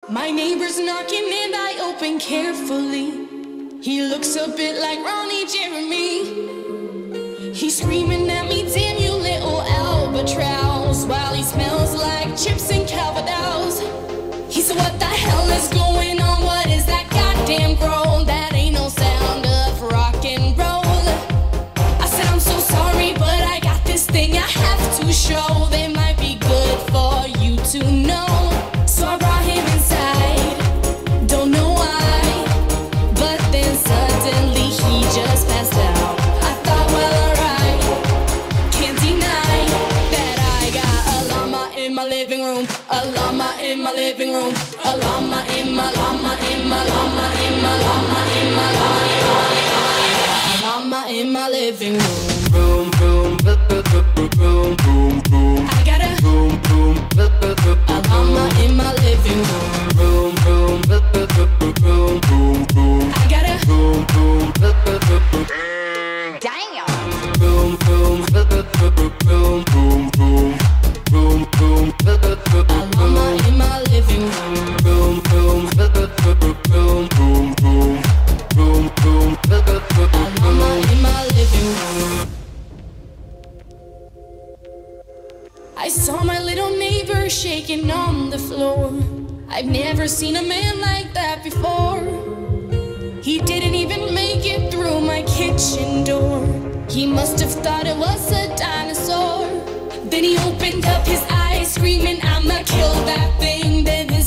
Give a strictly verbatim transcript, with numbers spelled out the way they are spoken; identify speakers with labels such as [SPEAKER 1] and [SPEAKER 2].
[SPEAKER 1] My neighbor's knocking and I open carefully. He looks a bit like Ronnie Jeremy. He's screaming at me, damn you little albatross, while he smells like chips and Calvados. He said, what the hell is going on? What is that goddamn growl? That ain't no sound of rock and roll. I said, I'm so sorry, but I got this thing I have to show. They might be good for you to know. So I brought him inside, don't know why, but then suddenly he just passed out. I thought, well, alright, can't deny that I got a llama in my living room, a llama in my living room, a llama in my llama in my llama in my llama in my llama, a llama in my living room. Boom, boom, boom, boom, boom, boom. I got a boom, boom, a llama in my living room. Boom, boom, boom, boom, boom. I got a boom, boom, damn. Boom, boom, boom, boom, boom, boom, boom. A llama in my living room. Boom, boom, boom, boom, boom, boom, boom, boom. A llama in my living room. I saw my little neighbor shaking on the floor. I've never seen a man like that before. He didn't even make it through my kitchen door. He must have thought it was a dinosaur. Then he opened up his eyes, screaming, I'ma kill that thing. Then his